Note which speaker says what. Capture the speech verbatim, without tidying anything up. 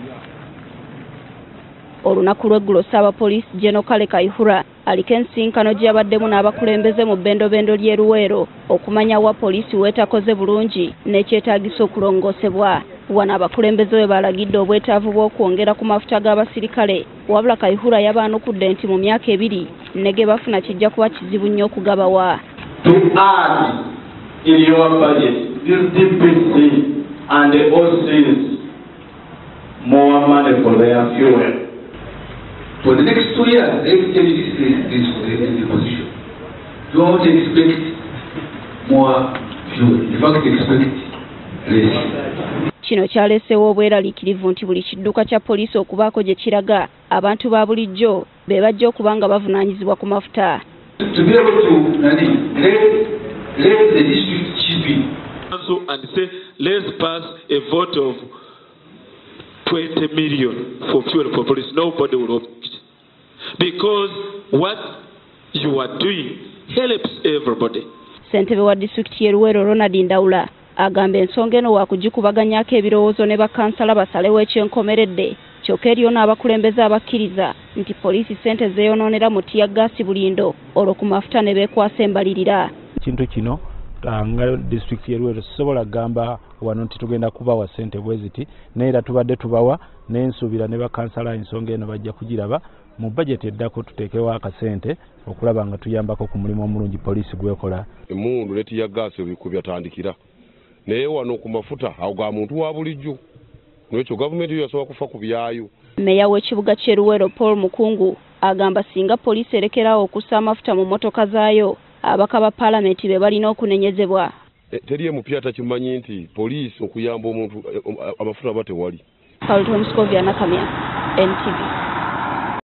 Speaker 1: Olunaku lweggulo ssabapoliisi Gen Kale Kayihura aliko ensisinkano gy'abaddemu n'abakulembeze mu bendobendo ly'e Luweero okumanya wa poliisi weetakoze bulungi n'ekyetaagisa okulongoosebwa. Wano abakulembeze we balagidde obwetaavu bw'okwongera ku mafuta g'abasirikale, wabula Kayihura yabaanukudde nti mu myaka ebiri ne ge bafuna kijja kuba kizibu nnyo okugabawa.
Speaker 2: To add in your budget, this D P C and the O Cs more money for their fuel.
Speaker 3: For the next two years, every time this is for the position. Don't expect more fuel. In fact, expect less.
Speaker 1: Kino kyaleesewo obweraliikirivu nti buli kidduka kya poliisi okubaako gye kiraga abantu ba bulijjo be bajja okuba nga bavunaanyizibwa ku mafuta.
Speaker 3: To be able to let, let the district chief
Speaker 4: and say, let's pass a vote of twenty million for fuel for police. Nobody will opt it. Because what you are doing helps everybody.
Speaker 1: Ssentebe wa disitulikiti y'e Luweero Ronald Ndawula agamba ensonga eno waakugikubaganyako ebirowoozo ne bakansala basalewo ekyenkomeredde kyokka eriyo n'abakulembeze abakkiriza nti poliisi ssente zeeyonoonera mu tiyaggaasi bulindo olwo ku mafuta ne beekwasa embalirira.
Speaker 5: Kintu kino nga disitulikiti y'e Luweero tusobola kugamba wano nti tugenda kubawa ssente bwe ziti naye era tubadde tubawa n'ensuubira ne bakansala ensonga eno bajja kugiraba mu bajeti eddako tuteekewo akasente okulaba nga tuyambako ku mulimu omulungi poliisi gwekola.
Speaker 6: Emundu ne tiyaggaasi ebikulu byatandikira naye wano ku mafuta awo ga muntu wa bulijjo n'ekyo gavumenti yo yasobola kufa ku byayo.
Speaker 1: Mmeeya w'ekibuga ky'e Luweero Paul Mukungu agamba singa poliisi erekerawo okussa amafuta mu motoka zaayo abaka ba paalamenti be balina okunenyezebwa.
Speaker 6: Teri emupya takimanyi nti poliisi okuyamba omuntu amafuta aba tewali.
Speaker 1: N T V.